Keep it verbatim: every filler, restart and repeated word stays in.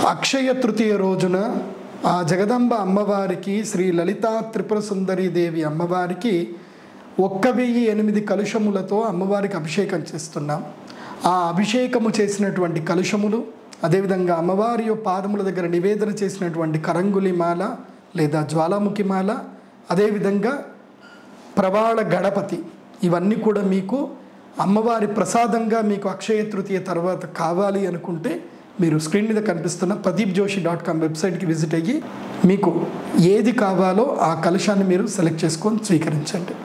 అక్షయ తృతీయ రోజున ఆ జగదంబ అమ్మవారికి శ్రీ లలితా త్రిపుర సుందరి దేవి అమ్మవారికి ఒక్క వెయ్యి ఎనిమిది కలుషములతో అమ్మవారికి అభిషేకం చేస్తున్నాం. ఆ అభిషేకము చేసినటువంటి కలుషములు, అదేవిధంగా అమ్మవారి పాదముల దగ్గర నివేదన చేసినటువంటి కరంగులి మాల లేదా జ్వాలాముఖి మాల, అదేవిధంగా ప్రవాళ గణపతి, ఇవన్నీ కూడా మీకు అమ్మవారి ప్రసాదంగా మీకు అక్షయ తృతీయ తర్వాత కావాలి అనుకుంటే మీరు స్క్రీన్ మీద కనిపిస్తున్న ప్రదీప్ జోషి డాట్ కామ్ వెబ్సైట్కి విజిట్ అయ్యి మీకు ఏది కావాలో ఆ కలశాన్ని మీరు సెలెక్ట్ చేసుకొని స్వీకరించండి.